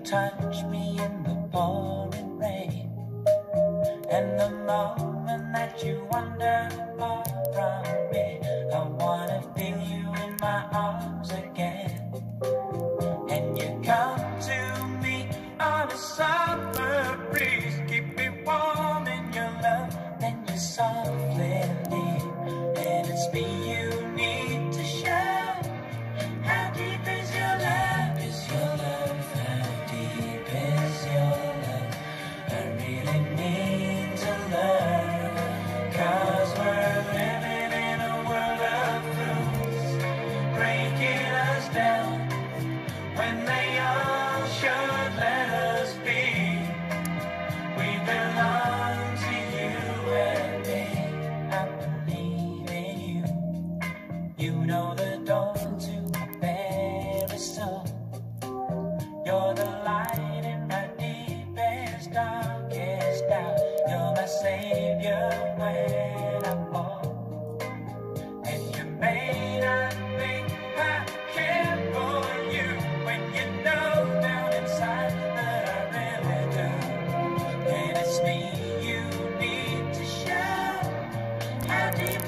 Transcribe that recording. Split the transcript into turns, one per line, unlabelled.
touch me in the pouring rain, and the moment that you wander far from me, I wanna feel you in my arms again. And you come to me on a summer breeze, keep me warm in your love, then you softly leave. And it's me you need to show. How deep is your love? Is your love? How deep is your love? I really need to learn, 'cause we're living in a world of fools, breaking us down when they all should let us be. We belong to you and me. I believe in you. You know the door to my very soul. You're the light in my deepest, darkest doubt. You're my savior when I fall. And you may not think I care for you, when you know down inside that I really do. And it's me you need to show. How deep